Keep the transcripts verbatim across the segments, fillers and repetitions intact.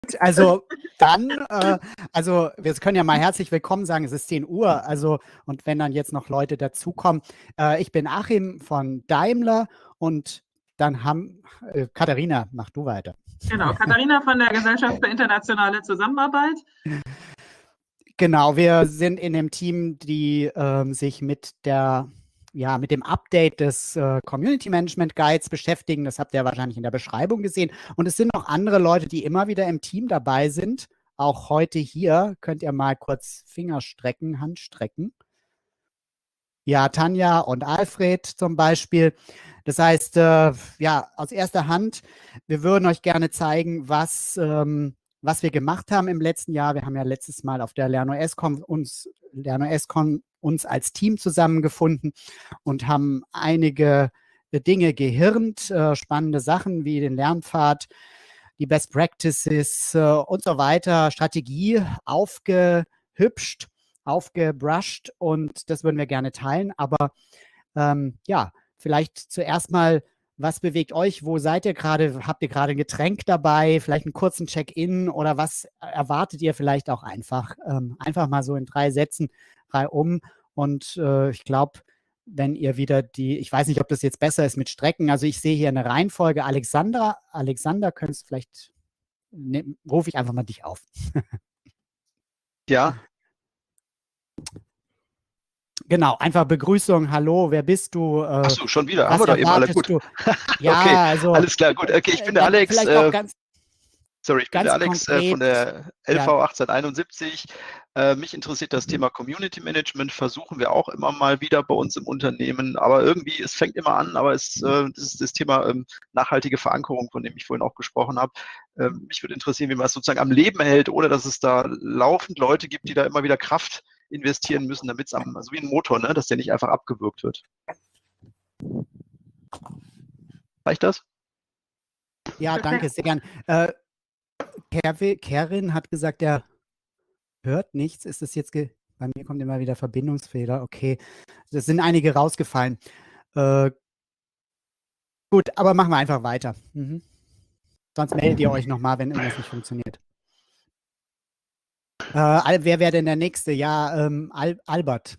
Also dann, äh, also wir können ja mal herzlich willkommen sagen, es ist zehn Uhr, also und wenn dann jetzt noch Leute dazukommen. Äh, ich bin Achim von Daimler und dann haben, äh, Katharina, mach du weiter. Genau, Katharina von der Gesellschaft für internationale Zusammenarbeit. Genau, wir sind in dem Team, die ähm, sich mit der ja, mit dem Update des äh, Community Management Guides beschäftigen. Das habt ihr wahrscheinlich in der Beschreibung gesehen. Und es sind noch andere Leute, die immer wieder im Team dabei sind. Auch heute hier könnt ihr mal kurz Finger strecken, Hand strecken. Ja, Tanja und Alfred zum Beispiel. Das heißt, äh, ja, aus erster Hand, wir würden euch gerne zeigen, was, ähm, was wir gemacht haben im letzten Jahr. Wir haben ja letztes Mal auf der LernOS-Con uns, LernOS-Con uns als Team zusammengefunden und haben einige Dinge gehirnt, äh, spannende Sachen wie den Lernpfad, die Best Practices äh, und so weiter, Strategie aufgehübscht, aufgebrusht und das würden wir gerne teilen. Aber ähm, ja, vielleicht zuerst mal, was bewegt euch? Wo seid ihr gerade? Habt ihr gerade ein Getränk dabei? Vielleicht einen kurzen Check-in oder was erwartet ihr vielleicht auch einfach? Ähm, einfach mal so in drei Sätzen reihum. Und äh, ich glaube, wenn ihr wieder die, ich weiß nicht, ob das jetzt besser ist mit Strecken. Also ich sehe hier eine Reihenfolge. Alexandra, Alexander, könntest vielleicht, ne, rufe ich einfach mal dich auf. Ja. Genau, einfach Begrüßung, hallo, wer bist du? Äh, Achso, schon wieder, haben wir doch eben alle gut. Ja, okay, also. Alles klar, gut. Okay, ich bin der Alex. Vielleicht auch ganz, Sorry, ich bin der Alex konkret, äh, von der L V ja. achtzehnhunderteinundsiebzig. Äh, mich interessiert das Thema Community Management, versuchen wir auch immer mal wieder bei uns im Unternehmen, aber irgendwie, es fängt immer an, aber es äh, das ist das Thema ähm, nachhaltige Verankerung, von dem ich vorhin auch gesprochen habe. Ähm, mich würde interessieren, wie man es sozusagen am Leben hält, ohne dass es da laufend Leute gibt, die da immer wieder Kraft investieren müssen, damit es am, also wie ein Motor, ne, dass der nicht einfach abgewürgt wird. Reicht das? Ja, danke, sehr gern. Äh, Kerin hat gesagt, er hört nichts. Ist das jetzt, ge bei mir kommt immer wieder Verbindungsfehler. Okay, es sind einige rausgefallen. Äh, gut, aber machen wir einfach weiter. Mhm. Sonst meldet ihr euch nochmal, wenn irgendwas nicht funktioniert. Äh, wer wäre denn der Nächste? Ja, ähm, Al Albert.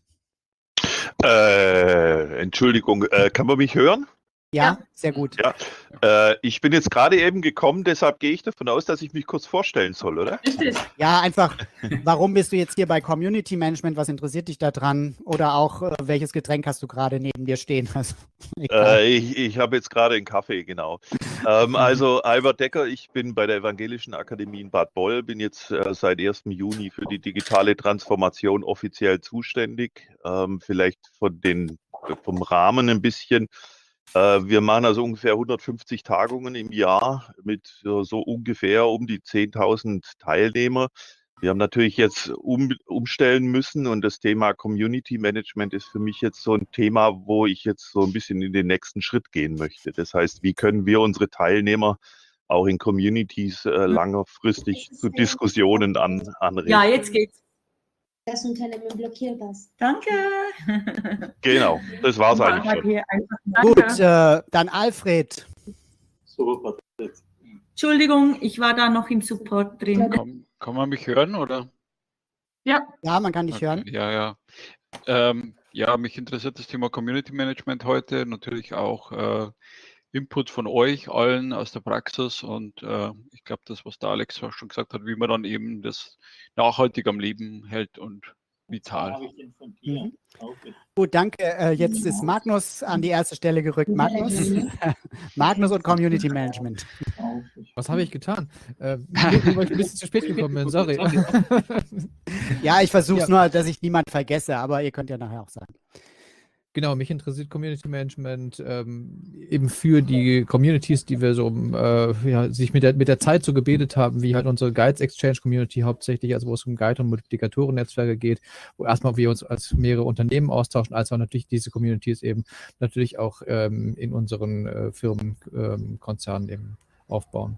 Äh, Entschuldigung, äh, kann man mich hören? Ja, sehr gut. Ja, äh, ich bin jetzt gerade eben gekommen, deshalb gehe ich davon aus, dass ich mich kurz vorstellen soll, oder? Richtig. Ja, einfach, warum bist du jetzt hier bei Community Management? Was interessiert dich da dran? Oder auch, äh, welches Getränk hast du gerade neben dir stehen? Also, äh, ich ich habe jetzt gerade einen Kaffee, genau. ähm, also Albert Decker, ich bin bei der Evangelischen Akademie in Bad Boll, bin jetzt äh, seit ersten Juni für die digitale Transformation offiziell zuständig. Ähm, vielleicht von den, vom Rahmen ein bisschen. Wir machen also ungefähr hundertfünfzig Tagungen im Jahr mit so ungefähr um die zehntausend Teilnehmer. Wir haben natürlich jetzt um, umstellen müssen und das Thema Community Management ist für mich jetzt so ein Thema, wo ich jetzt so ein bisschen in den nächsten Schritt gehen möchte. Das heißt, wie können wir unsere Teilnehmer auch in Communities äh, langfristig zu Diskussionen an, anregen? Ja, jetzt geht's. Das Unternehmen blockiert das. Danke. Genau, das war's eigentlich schon. Gut, äh, dann Alfred. Super. Entschuldigung, ich war da noch im Support drin. Kann, kann man mich hören, oder? Ja. Ja, man kann dich okay. hören. Ja, ja. Ähm, ja, mich interessiert das Thema Community Management heute, natürlich auch äh, Input von euch allen aus der Praxis und äh, ich glaube, das, was der Alex auch schon gesagt hat, wie man dann eben das nachhaltig am Leben hält und vital. Mhm. Gut, danke. Äh, jetzt ist Magnus an die erste Stelle gerückt. Magnus, Magnus und Community Management. Was habe ich getan? Äh, nur, weil ich ein bisschen zu spät gekommen bin, sorry. Ja, ich versuche es ja. nur, dass ich niemand vergesse, aber ihr könnt ja nachher auch sagen. Genau, mich interessiert Community Management ähm, eben für die Communities, die wir so äh, ja, sich mit der, mit der Zeit so gebildet haben, wie halt unsere Guides Exchange Community hauptsächlich, also wo es um Guide- und Multiplikatoren-Netzwerke geht, wo erstmal wir uns als mehrere Unternehmen austauschen, als auch natürlich diese Communities eben natürlich auch ähm, in unseren äh, Firmen, ähm, Konzernen eben aufbauen.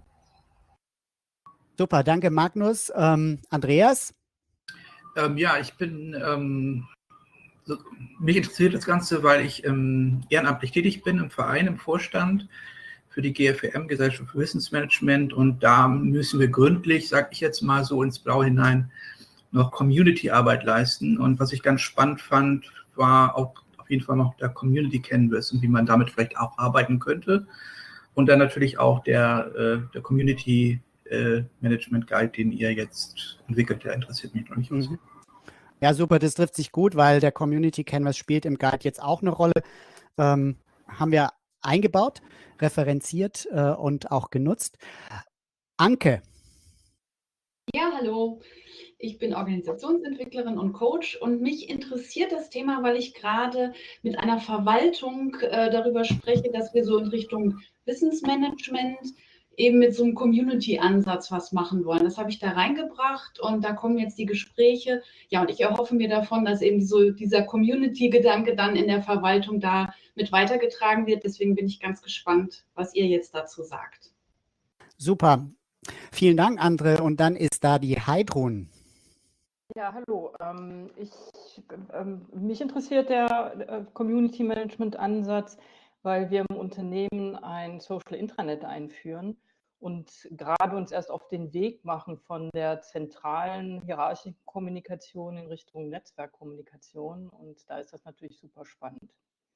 Super, danke Magnus. Ähm, Andreas? Ähm, ja, ich bin... Ähm So, mich interessiert das Ganze, weil ich ähm, ehrenamtlich tätig bin im Verein, im Vorstand für die G F W M, Gesellschaft für Wissensmanagement. Und da müssen wir gründlich, sage ich jetzt mal so ins Blaue hinein, noch Community-Arbeit leisten. Und was ich ganz spannend fand, war auch auf jeden Fall noch der Community Canvas und wie man damit vielleicht auch arbeiten könnte. Und dann natürlich auch der, äh, der Community äh, Management Guide, den ihr jetzt entwickelt, der interessiert mich noch nicht. Mhm. Ja, super, das trifft sich gut, weil der Community Canvas spielt im Guide jetzt auch eine Rolle. Ähm, haben wir eingebaut, referenziert äh, und auch genutzt. Anke. Ja, hallo. Ich bin Organisationsentwicklerin und Coach und mich interessiert das Thema, weil ich gerade mit einer Verwaltung äh, darüber spreche, dass wir so in Richtung Wissensmanagement eben mit so einem Community-Ansatz was machen wollen. Das habe ich da reingebracht und da kommen jetzt die Gespräche. Ja, und ich erhoffe mir davon, dass eben so dieser Community-Gedanke dann in der Verwaltung da mit weitergetragen wird. Deswegen bin ich ganz gespannt, was ihr jetzt dazu sagt. Super. Vielen Dank, Andre. Und dann ist da die Heidrun. Ja, hallo. Ähm, ich, ähm, mich interessiert der äh, Community Management Ansatz, weil wir im Unternehmen ein Social Intranet einführen und gerade uns erst auf den Weg machen von der zentralen hierarchischen Kommunikation in Richtung Netzwerkkommunikation. Und da ist das natürlich super spannend.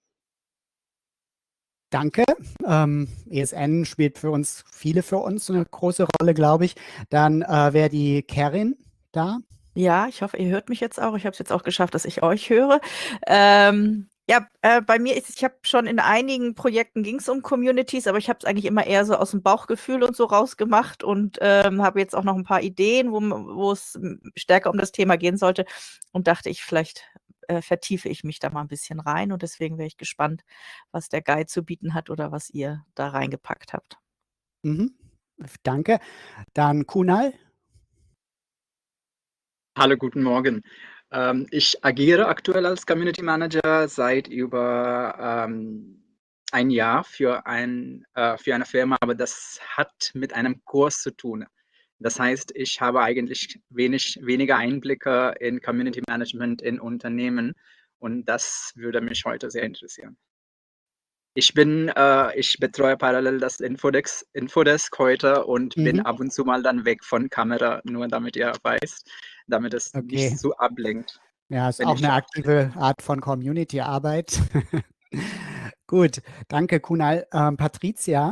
Danke. Ähm, E S N spielt für uns, viele für uns eine große Rolle, glaube ich. Dann äh, wäre die Karin da. Ja, ich hoffe, ihr hört mich jetzt auch. Ich habe es jetzt auch geschafft, dass ich euch höre. Ähm, ja, äh, bei mir ist, ich habe schon in einigen Projekten ging es um Communities, aber ich habe es eigentlich immer eher so aus dem Bauchgefühl und so rausgemacht und ähm, habe jetzt auch noch ein paar Ideen, wo, wo es stärker um das Thema gehen sollte und dachte ich, vielleicht äh, vertiefe ich mich da mal ein bisschen rein und deswegen wäre ich gespannt, was der Guide zu bieten hat oder was ihr da reingepackt habt. Mhm. Danke. Dann Kunal. Hallo, guten Morgen. Ähm, ich agiere aktuell als Community Manager seit über ähm, ein Jahr für, ein, äh, für eine Firma, aber das hat mit einem Kurs zu tun. Das heißt, ich habe eigentlich wenig, weniger Einblicke in Community Management in Unternehmen und das würde mich heute sehr interessieren. Ich bin, äh, ich betreue parallel das Infodesk, Infodesk heute und mhm. bin ab und zu mal dann weg von Kamera, nur damit ihr weißt, damit es okay. nicht so ablenkt. Ja, ist auch eine aktive Art von Community-Arbeit. Gut, danke Kunal. Ähm, Patricia?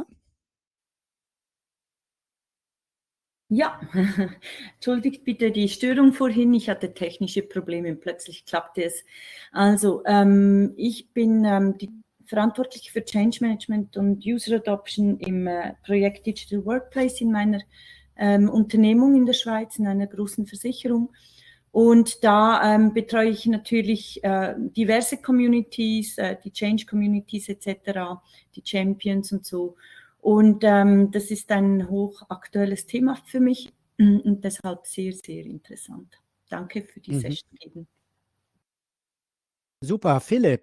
Ja, entschuldigt bitte die Störung vorhin. Ich hatte technische Probleme und plötzlich klappte es. Also, ähm, ich bin ähm, die verantwortlich für Change Management und User Adoption im äh, Projekt Digital Workplace in meiner ähm, Unternehmung in der Schweiz, in einer großen Versicherung. Und da ähm, betreue ich natürlich äh, diverse Communities, äh, die Change Communities et cetera, die Champions und so. Und ähm, das ist ein hochaktuelles Thema für mich und deshalb sehr, sehr interessant. Danke für die mhm. Session. Super, Philipp.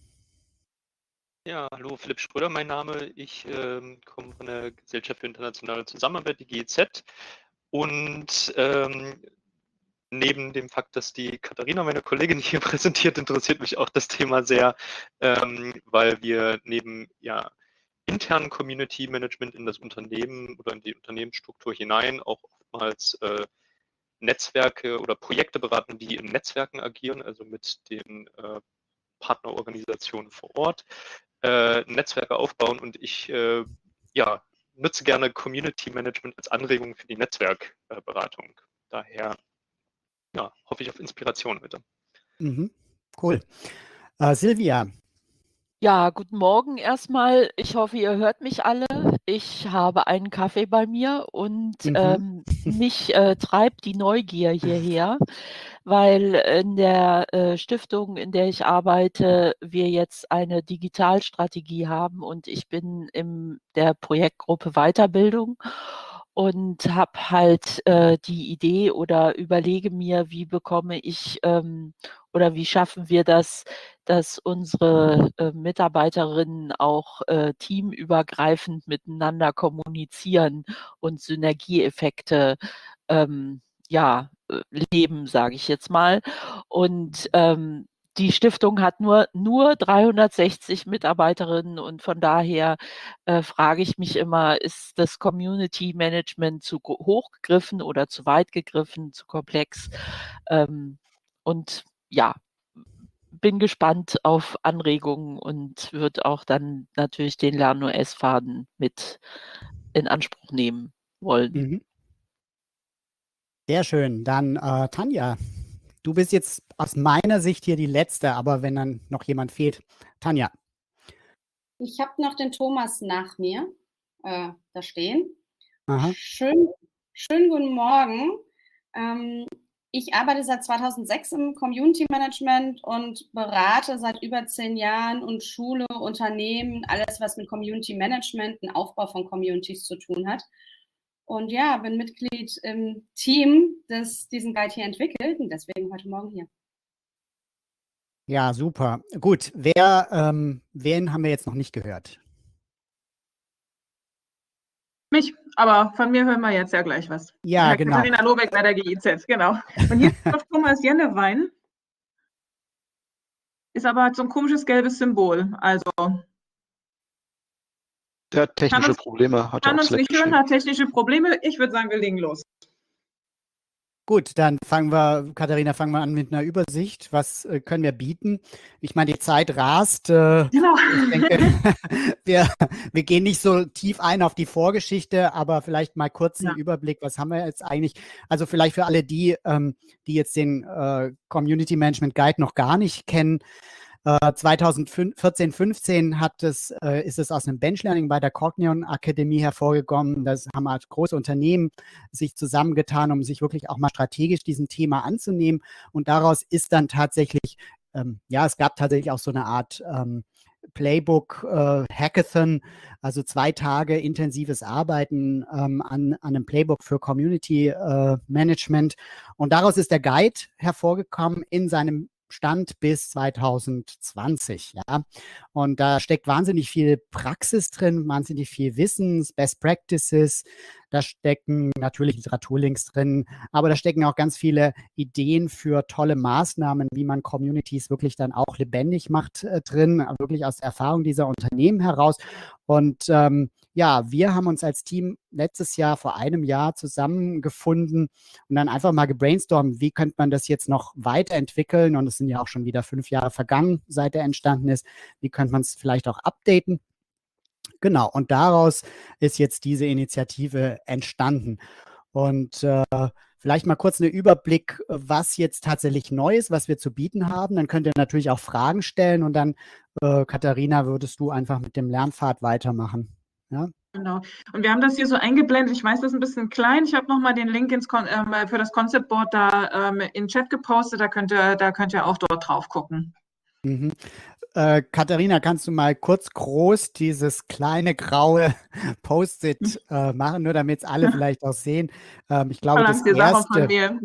Ja, hallo, Philipp Schröder, mein Name. Ich ähm, komme von der Gesellschaft für internationale Zusammenarbeit, die G I Z. Und ähm, neben dem Fakt, dass die Katharina, meine Kollegin, hier präsentiert, interessiert mich auch das Thema sehr, ähm, weil wir neben ja, internen Community Management in das Unternehmen oder in die Unternehmensstruktur hinein auch oftmals äh, Netzwerke oder Projekte beraten, die in Netzwerken agieren, also mit den äh, Partnerorganisationen vor Ort. Äh, Netzwerke aufbauen und ich äh, ja, nutze gerne Community Management als Anregung für die Netzwerkberatung. Äh, Daher ja, hoffe ich auf Inspiration heute. Mhm. Cool. Äh, Silvia. Ja, guten Morgen erstmal. Ich hoffe, ihr hört mich alle. Ich habe einen Kaffee bei mir und mhm. ähm, mich äh, treibt die Neugier hierher, weil in der äh, Stiftung, in der ich arbeite, wir jetzt eine Digitalstrategie haben und ich bin in der Projektgruppe Weiterbildung und habe halt äh, die Idee oder überlege mir, wie bekomme ich ähm, oder wie schaffen wir das, dass unsere äh, Mitarbeiterinnen auch äh, teamübergreifend miteinander kommunizieren und Synergieeffekte ähm, ja, leben, sage ich jetzt mal. Und ähm, die Stiftung hat nur, nur dreihundertsechzig Mitarbeiterinnen und von daher äh, frage ich mich immer, ist das Community Management zu hoch gegriffen oder zu weit gegriffen, zu komplex? Ähm, und ja, bin gespannt auf Anregungen und wird auch dann natürlich den Lernen-O S-Faden mit in Anspruch nehmen wollen. Mhm. Sehr schön. Dann äh, Tanja, du bist jetzt aus meiner Sicht hier die Letzte, aber wenn dann noch jemand fehlt, Tanja. Ich habe noch den Thomas nach mir äh, da stehen. Aha. Schön, schönen guten Morgen. Ähm, ich arbeite seit zweitausendsechs im Community Management und berate seit über zehn Jahren und schule Unternehmen, alles was mit Community Management, den Aufbau von Communities zu tun hat. Und ja, bin Mitglied im Team, das diesen Guide hier entwickelt und deswegen heute Morgen hier. Ja, super. Gut, wer, ähm, wen haben wir jetzt noch nicht gehört? Mich, aber von mir hören wir jetzt ja gleich was. Ja, Herr genau. Katharina Lobeck bei der G I Z, genau. Und hier ist noch Thomas Jennewein. Ist aber so ein komisches gelbes Symbol. Also Der hat technische uns, Probleme, hat er kann auf uns Slack nicht hören, geschrieben. hat technische Probleme. Ich würde sagen, wir legen los. Gut, dann fangen wir, Katharina, fangen wir an mit einer Übersicht. Was äh, können wir bieten? Ich meine, die Zeit rast. Äh, genau. Ich denke, wir, wir gehen nicht so tief ein auf die Vorgeschichte, aber vielleicht mal kurz einen ja. Überblick. Was haben wir jetzt eigentlich? Also vielleicht für alle die, ähm, die jetzt den äh, Community Management Guide noch gar nicht kennen. zweitausendvierzehn, fünfzehn hat es, äh, ist es aus einem Benchlearning bei der Cognion Akademie hervorgekommen. Das haben halt große Unternehmen sich zusammengetan, um sich wirklich auch mal strategisch diesem Thema anzunehmen. Und daraus ist dann tatsächlich, ähm, ja, es gab tatsächlich auch so eine Art ähm, Playbook äh, Hackathon, also zwei Tage intensives Arbeiten ähm, an, an einem Playbook für Community äh, Management. Und daraus ist der Guide hervorgekommen in seinem Stand bis zweitausendzwanzig, ja. Und da steckt wahnsinnig viel Praxis drin, wahnsinnig viel Wissen, Best Practices, da stecken natürlich Literaturlinks drin, aber da stecken auch ganz viele Ideen für tolle Maßnahmen, wie man Communities wirklich dann auch lebendig macht äh, drin, wirklich aus der Erfahrung dieser Unternehmen heraus. Und ähm, ja, wir haben uns als Team letztes Jahr, vor einem Jahr zusammengefunden und dann einfach mal gebrainstormt, wie könnte man das jetzt noch weiterentwickeln? Und es sind ja auch schon wieder fünf Jahre vergangen, seit er entstanden ist. Wie könnte man es vielleicht auch updaten? Genau, und daraus ist jetzt diese Initiative entstanden. Und äh, vielleicht mal kurz einen Überblick, was jetzt tatsächlich neu ist, was wir zu bieten haben. Dann könnt ihr natürlich auch Fragen stellen und dann, äh, Katharina, würdest du einfach mit dem Lernpfad weitermachen. Ja? Genau. Und wir haben das hier so eingeblendet. Ich weiß, das ist ein bisschen klein. Ich habe nochmal den Link ins Kon ähm, für das Concept Board da ähm, in den Chat gepostet. Da könnt ihr, da könnt ihr auch dort drauf gucken. Mhm. Äh, Katharina, kannst du mal kurz groß dieses kleine graue Post-it äh, machen, nur damit es alle vielleicht auch sehen? Ähm, ich glaube, das die erste... Sache von mir.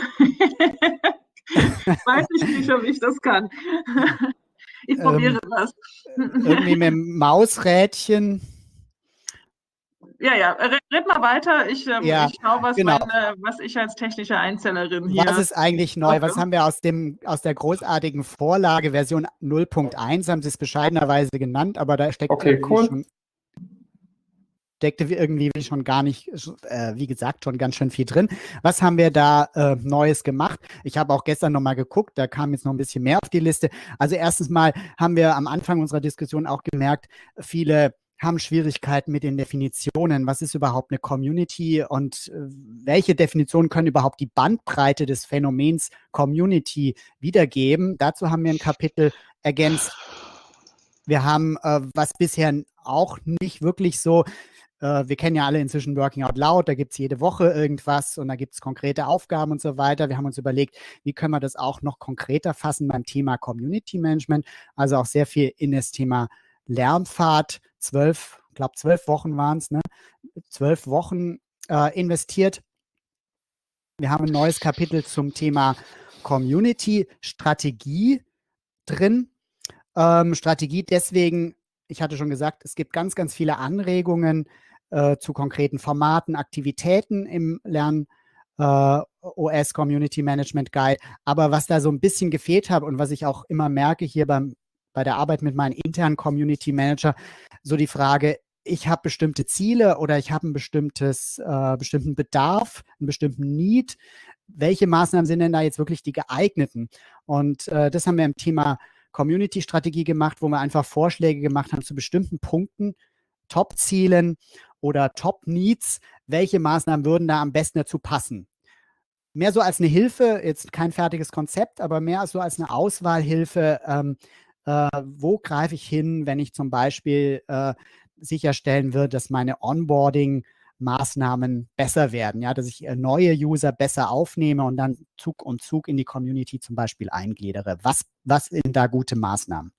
Ich weiß nicht, ob ich das kann. Ich probiere ähm, das. Irgendwie mit dem Mausrädchen. Ja, ja, red mal weiter. Ich, ähm, ja, ich schaue, was, genau. meine, was ich als technische Einzellerin hier... Was ist eigentlich neu? Was haben wir aus, dem, aus der großartigen Vorlage, Version null Punkt eins, haben Sie es bescheidenerweise genannt, aber da steckt okay, cool. schon, steckte irgendwie schon gar nicht, äh, wie gesagt, schon ganz schön viel drin. Was haben wir da äh, Neues gemacht? Ich habe auch gestern nochmal geguckt, da kam jetzt noch ein bisschen mehr auf die Liste. Also erstens mal haben wir am Anfang unserer Diskussion auch gemerkt, viele haben Schwierigkeiten mit den Definitionen. Was ist überhaupt eine Community und äh, welche Definitionen können überhaupt die Bandbreite des Phänomens Community wiedergeben? Dazu haben wir ein Kapitel ergänzt. Wir haben, äh, was bisher auch nicht wirklich so, äh, wir kennen ja alle inzwischen Working Out Loud, da gibt es jede Woche irgendwas und da gibt es konkrete Aufgaben und so weiter. Wir haben uns überlegt, wie können wir das auch noch konkreter fassen beim Thema Community Management, also auch sehr viel in das Thema Lernpfad, zwölf, ich glaube zwölf Wochen waren es, ne? Zwölf Wochen äh, investiert. Wir haben ein neues Kapitel zum Thema Community-Strategie drin. Ähm, Strategie deswegen, ich hatte schon gesagt, es gibt ganz, ganz viele Anregungen äh, zu konkreten Formaten, Aktivitäten im Lernen. Äh, O S Community Management Guide. Aber was da so ein bisschen gefehlt hat und was ich auch immer merke hier beim, bei der Arbeit mit meinen internen Community Manager, so die Frage, ich habe bestimmte Ziele oder ich habe einen bestimmtes, äh, bestimmten Bedarf, einen bestimmten Need. Welche Maßnahmen sind denn da jetzt wirklich die geeigneten? Und äh, das haben wir im Thema Community-Strategie gemacht, wo wir einfach Vorschläge gemacht haben zu bestimmten Punkten, Top-Zielen oder Top-Needs. Welche Maßnahmen würden da am besten dazu passen? Mehr so als eine Hilfe, jetzt kein fertiges Konzept, aber mehr so als eine Auswahlhilfe. Ähm, äh, wo greife ich hin, wenn ich zum Beispiel äh, sicherstellen will, dass meine Onboarding-Maßnahmen besser werden, ja, dass ich äh, neue User besser aufnehme und dann Zug um Zug in die Community zum Beispiel eingliedere. Was, was sind da gute Maßnahmen?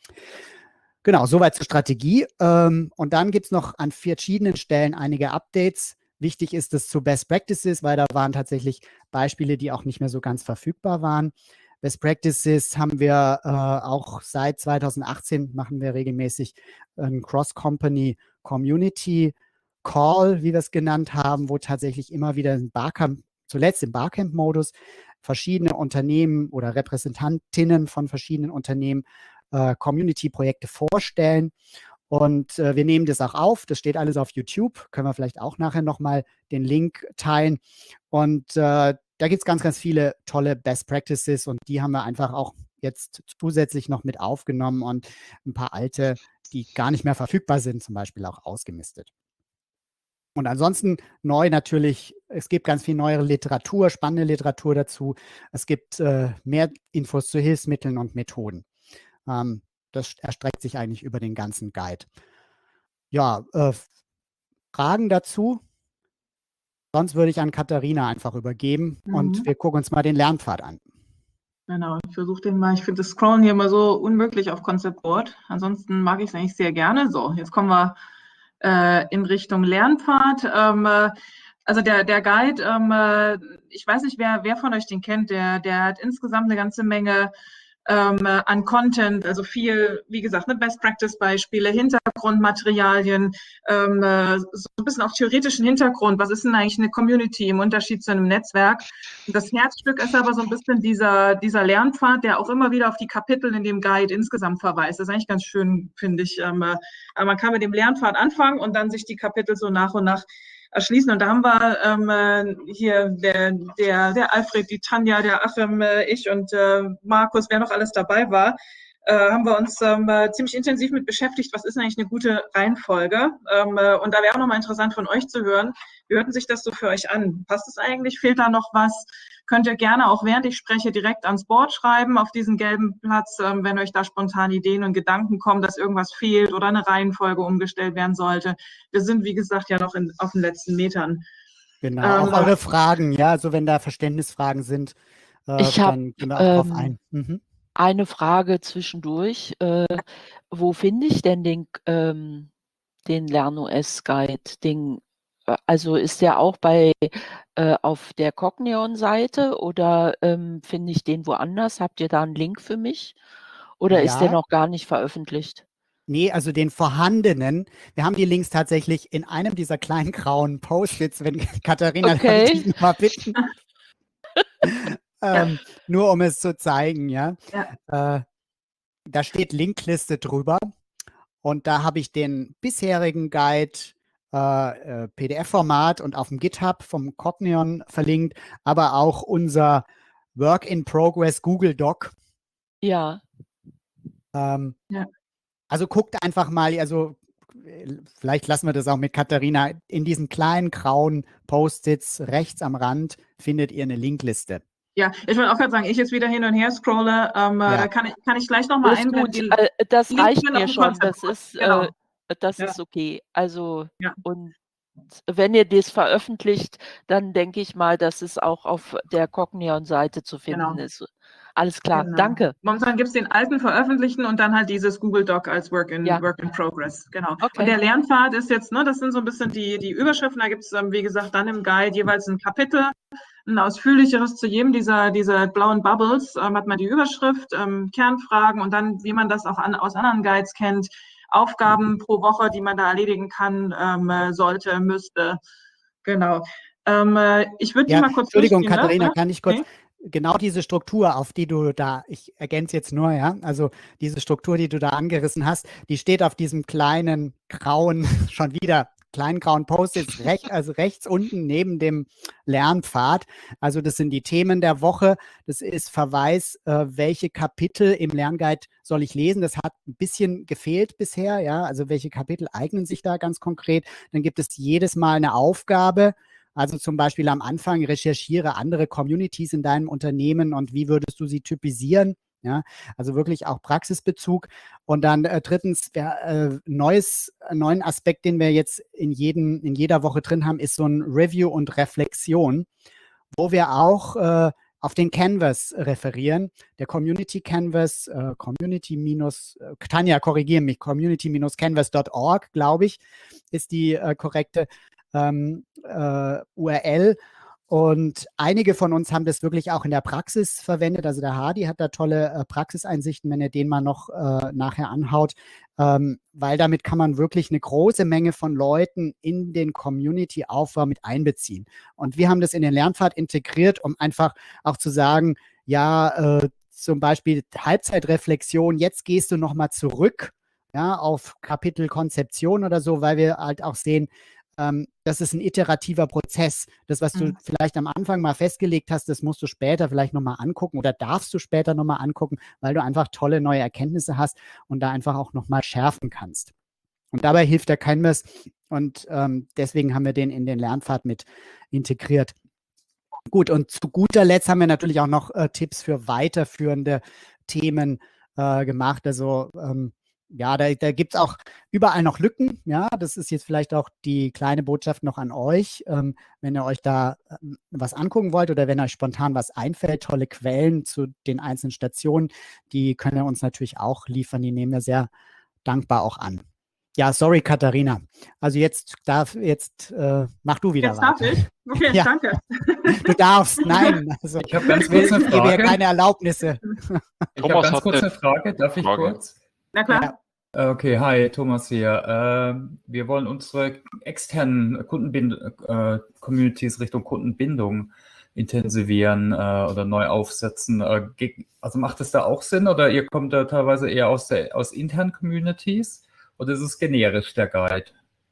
Genau, soweit zur Strategie. Ähm, und dann gibt es noch an verschiedenen Stellen einige Updates. Wichtig ist es zu Best Practices, weil da waren tatsächlich Beispiele, die auch nicht mehr so ganz verfügbar waren. Best Practices haben wir äh, auch seit zweitausendachtzehn, machen wir regelmäßig einen Cross-Company Community Call, wie wir es genannt haben, wo tatsächlich immer wieder ein Barcamp, zuletzt im Barcamp-Modus, verschiedene Unternehmen oder Repräsentantinnen von verschiedenen Unternehmen äh, Community-Projekte vorstellen. Und äh, wir nehmen das auch auf. Das steht alles auf YouTube. Können wir vielleicht auch nachher nochmal den Link teilen. Und äh, da gibt es ganz, ganz viele tolle Best Practices und die haben wir einfach auch jetzt zusätzlich noch mit aufgenommen und ein paar alte, die gar nicht mehr verfügbar sind, zum Beispiel auch ausgemistet. Und ansonsten neu natürlich, es gibt ganz viel neuere Literatur, spannende Literatur dazu. Es gibt äh, mehr Infos zu Hilfsmitteln und Methoden. Ähm, das erstreckt sich eigentlich über den ganzen Guide. Ja, äh, Fragen dazu? Sonst würde ich an Katharina einfach übergeben mhm. und wir gucken uns mal den Lernpfad an. Genau, ich versuche den mal, ich finde das Scrollen hier immer so unmöglich auf Concept Board. Ansonsten mag ich es eigentlich sehr gerne. So, jetzt kommen wir äh, in Richtung Lernpfad. Ähm, äh, also der, der Guide, ähm, äh, ich weiß nicht, wer, wer von euch den kennt, der, der hat insgesamt eine ganze Menge Ähm, an Content, also viel, wie gesagt, ne, Best-Practice-Beispiele, Hintergrundmaterialien, ähm, äh, so ein bisschen auch theoretischen Hintergrund. Was ist denn eigentlich eine Community im Unterschied zu einem Netzwerk? Und das Herzstück ist aber so ein bisschen dieser, dieser Lernpfad, der auch immer wieder auf die Kapitel in dem Guide insgesamt verweist. Das ist eigentlich ganz schön, finde ich. Ähm, äh, aber man kann mit dem Lernpfad anfangen und dann sich die Kapitel so nach und nach erschließen. Und da haben wir ähm, hier der, der, der Alfred, die Tanja, der Achim, äh, ich und äh, Markus, wer noch alles dabei war, äh, haben wir uns ähm, ziemlich intensiv mit beschäftigt, was ist eigentlich eine gute Reihenfolge. Ähm, äh, und da wäre auch nochmal interessant von euch zu hören, wie hört sich das so für euch an? Passt es eigentlich? Fehlt da noch was? Könnt ihr gerne, auch während ich spreche, direkt ans Board schreiben auf diesen gelben Platz, ähm, wenn euch da spontan Ideen und Gedanken kommen, dass irgendwas fehlt oder eine Reihenfolge umgestellt werden sollte. Wir sind, wie gesagt, ja noch in, auf den letzten Metern. Genau, ähm, auch eure Fragen, ja, also wenn da Verständnisfragen sind, äh, ich hab, dann gehen wir auch ähm, drauf ein. Mhm. Eine Frage zwischendurch. Äh, wo finde ich denn den, ähm, den Lern-O S-Guide? Den Also ist der auch bei äh, auf der Cognion-Seite oder ähm, finde ich den woanders? Habt ihr da einen Link für mich? Oder ist der Ja. noch gar nicht veröffentlicht? Nee, also den vorhandenen. Wir haben die Links tatsächlich in einem dieser kleinen grauen Post-its, wenn Katharina, Okay. darf ich dich mal bitten? ähm, nur um es zu zeigen, ja. Ja. Äh, da steht Linkliste drüber und da habe ich den bisherigen Guide äh, äh, P D F-Format und auf dem GitHub vom Cognion verlinkt, aber auch unser Work-in-Progress Google Doc. Ja. Ähm, Ja. Also guckt einfach mal, also äh, vielleicht lassen wir das auch mit Katharina, in diesen kleinen grauen Post-its rechts am Rand findet ihr eine Linkliste. Ja, ich wollte auch gerade sagen, ich jetzt wieder hin und her scrolle, ähm, Ja. da kann ich, kann ich gleich nochmal Ist gut, einblenden. äh, das Links reicht sind auf mir dem schon. Concept Das Board. ist, Genau. äh, das Ja. ist okay. Also, Ja. und wenn ihr das veröffentlicht, dann denke ich mal, dass es auch auf der Cognion-Seite zu finden Genau. ist. Alles klar, Genau. danke. Momentan gibt es den alten veröffentlichten und dann halt dieses Google Doc als Work in, Ja. Work in Progress. Genau. Okay. Und der Lernpfad ist jetzt, ne, das sind so ein bisschen die, die Überschriften. Da gibt es, ähm, wie gesagt, dann im Guide jeweils ein Kapitel, ein ausführlicheres zu jedem dieser, dieser blauen Bubbles. Ähm, hat man die Überschrift, ähm, Kernfragen und dann, wie man das auch an, aus anderen Guides kennt, Aufgaben pro Woche, die man da erledigen kann, ähm, sollte, müsste. Genau. Ähm, äh, ich würde die Ja, mal kurz Entschuldigung, durchgehen, ne? Katharina, Ja? kann ich kurz, Okay. genau diese Struktur, auf die du da, ich ergänze jetzt nur, ja, also diese Struktur, die du da angerissen hast, die steht auf diesem kleinen grauen, schon wieder kleinen grauen Post-its, recht, also rechts unten neben dem Lernpfad. Also das sind die Themen der Woche. Das ist Verweis, äh, welche Kapitel im Lernguide soll ich lesen. Das hat ein bisschen gefehlt bisher, ja, also welche Kapitel eignen sich da ganz konkret. Dann gibt es jedes Mal eine Aufgabe. Also zum Beispiel am Anfang recherchiere andere Communities in deinem Unternehmen und wie würdest du sie typisieren? Ja, also wirklich auch Praxisbezug. Und dann äh, drittens, der äh, neues, äh, neuen Aspekt, den wir jetzt in, jedem, in jeder Woche drin haben, ist so ein Review und Reflexion, wo wir auch äh, auf den Canvas referieren. Der Community Canvas, äh, Community minus, äh, Tanja, korrigiere mich, community dash canvas dot org, glaube ich, ist die äh, korrekte ähm, äh, U R L. Und einige von uns haben das wirklich auch in der Praxis verwendet. Also der Hardy hat da tolle äh, Praxiseinsichten, wenn ihr den mal noch äh, nachher anhaut, ähm, weil damit kann man wirklich eine große Menge von Leuten in den Community-Aufbau mit einbeziehen. Und wir haben das in den Lernpfad integriert, um einfach auch zu sagen, ja, äh, zum Beispiel Halbzeitreflexion, jetzt gehst du nochmal zurück, ja, auf Kapitel Konzeption oder so, weil wir halt auch sehen, Ähm, das ist ein iterativer Prozess. Das, was du Mhm. vielleicht am Anfang mal festgelegt hast, das musst du später vielleicht nochmal angucken oder darfst du später nochmal angucken, weil du einfach tolle neue Erkenntnisse hast und da einfach auch nochmal schärfen kannst. Und dabei hilft der Canvas und ähm, deswegen haben wir den in den Lernpfad mit integriert. Gut, und zu guter Letzt haben wir natürlich auch noch äh, Tipps für weiterführende Themen äh, gemacht. Also ähm, ja, da, da gibt es auch überall noch Lücken. Ja, das ist jetzt vielleicht auch die kleine Botschaft noch an euch. Ähm, wenn ihr euch da ähm, was angucken wollt oder wenn euch spontan was einfällt, tolle Quellen zu den einzelnen Stationen, die können wir uns natürlich auch liefern. Die nehmen wir sehr dankbar auch an. Ja, sorry, Katharina. Also jetzt darf, jetzt äh, mach du wieder Jetzt weiter. darf ich? Okay, Ja. danke. Du darfst, nein. Also, Ich habe ganz ich will- kurz eine ich gebe hier Frage. keine Erlaubnisse. Ich habe Thomas ganz hat kurz eine eine Frage. Darf ich Frage. kurz? Na klar. Ja. Äh, Okay, hi, Thomas hier. Ähm, wir wollen unsere externen Kundenbind äh, Communities Richtung Kundenbindung intensivieren äh, oder neu aufsetzen. Äh, ge- also macht es da auch Sinn oder ihr kommt da teilweise eher aus, der, aus internen Communities oder ist es generisch der Guide?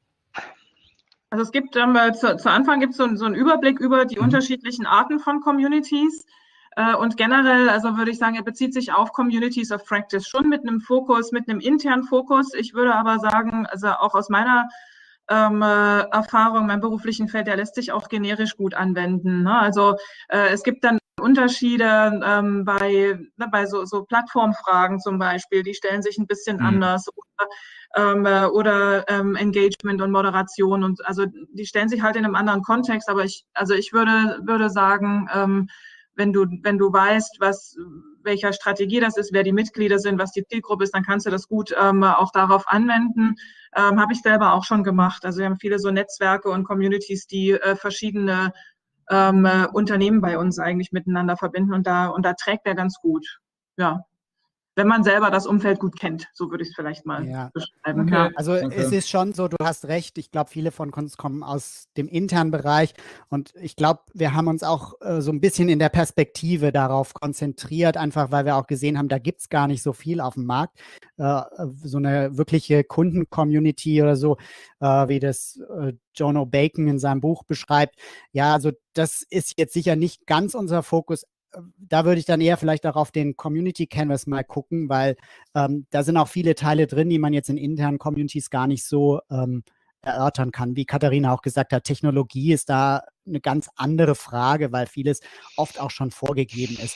Also es gibt, ähm, äh, zu, zu Anfang gibt es so, so einen Überblick über die Mhm. unterschiedlichen Arten von Communities. Äh, und generell, also würde ich sagen, er bezieht sich auf Communities of Practice, schon mit einem Fokus, mit einem internen Fokus. Ich würde aber sagen, also auch aus meiner ähm, äh, Erfahrung, meinem beruflichen Feld, der lässt sich auch generisch gut anwenden. Ne? Also äh, es gibt dann Unterschiede ähm, bei, ne, bei so, so Plattformfragen zum Beispiel, die stellen sich ein bisschen Mhm. anders. Oder, ähm, äh, oder ähm, Engagement und Moderation und also die stellen sich halt in einem anderen Kontext, aber ich, also ich würde, würde sagen, ähm, wenn du, wenn du weißt, was, welcher Strategie das ist, wer die Mitglieder sind, was die Zielgruppe ist, dann kannst du das gut ähm, auch darauf anwenden. Ähm, habe ich selber auch schon gemacht. Also wir haben viele so Netzwerke und Communities, die äh, verschiedene ähm, äh, Unternehmen bei uns eigentlich miteinander verbinden und da, und da trägt er ganz gut. Ja. Wenn man selber das Umfeld gut kennt, so würde ich es vielleicht mal Ja. beschreiben. Okay. Ja. Also Danke. es ist schon so, du hast recht. Ich glaube, viele von uns kommen aus dem internen Bereich und ich glaube, wir haben uns auch äh, so ein bisschen in der Perspektive darauf konzentriert, einfach weil wir auch gesehen haben, da gibt es gar nicht so viel auf dem Markt. Äh, so eine wirkliche Kunden-Community oder so, äh, wie das äh, Jono Bacon in seinem Buch beschreibt. Ja, also das ist jetzt sicher nicht ganz unser Fokus. Da würde ich dann eher vielleicht auch auf den Community Canvas mal gucken, weil ähm, da sind auch viele Teile drin, die man jetzt in internen Communities gar nicht so ähm, erörtern kann. Wie Katharina auch gesagt hat, Technologie ist da eine ganz andere Frage, weil vieles oft auch schon vorgegeben ist.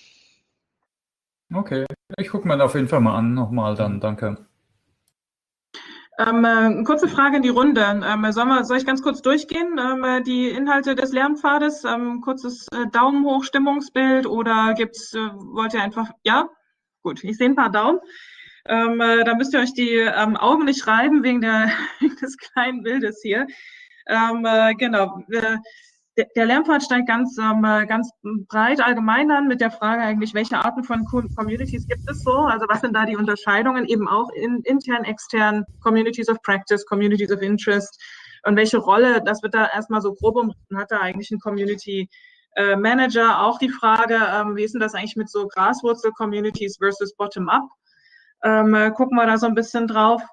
Okay, ich gucke mir auf jeden Fall mal an, nochmal dann, danke. Ähm, äh, kurze Frage in die Runde. Ähm, soll, wir, soll ich ganz kurz durchgehen? Ähm, die Inhalte des Lernpfades, ähm, kurzes äh, Daumen hoch, Stimmungsbild oder gibt's, äh, wollt ihr einfach, ja? Gut, ich sehe ein paar Daumen. Ähm, äh, da müsst ihr euch die ähm, Augen nicht reiben wegen der, des kleinen Bildes hier. Ähm, äh, genau. Äh, der, der Lernpfad steigt ganz, ähm, ganz breit allgemein an mit der Frage eigentlich, welche Arten von Communities gibt es so? Also was sind da die Unterscheidungen? Eben auch in intern, extern, Communities of Practice, Communities of Interest. Und welche Rolle, das wird da erstmal so grob umrissen, hat da eigentlich ein Community äh, Manager. Auch die Frage, ähm, wie ist denn das eigentlich mit so Graswurzel-Communities versus Bottom-up? Ähm, äh, gucken wir da so ein bisschen drauf.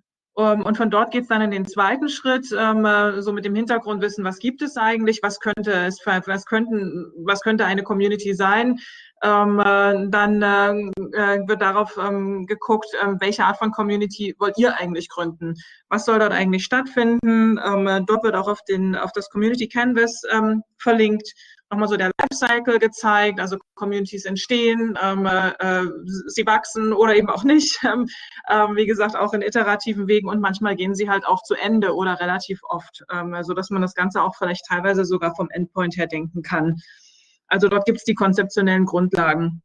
Um, und von dort geht es dann in den zweiten Schritt, ähm, äh, so mit dem Hintergrundwissen, was gibt es eigentlich, was könnte es, was könnten, was könnte eine Community sein? Ähm, äh, dann äh, wird darauf ähm, geguckt, äh, welche Art von Community wollt ihr eigentlich gründen? Was soll dort eigentlich stattfinden? Ähm, dort wird auch auf, den, auf das Community Canvas ähm, verlinkt. Nochmal so der Lifecycle gezeigt, also Communities entstehen, ähm, äh, sie wachsen oder eben auch nicht. Ähm, äh, wie gesagt, auch in iterativen Wegen und manchmal gehen sie halt auch zu Ende oder relativ oft, ähm, so dass man das Ganze auch vielleicht teilweise sogar vom Endpoint her denken kann. Also dort gibt es die konzeptionellen Grundlagen.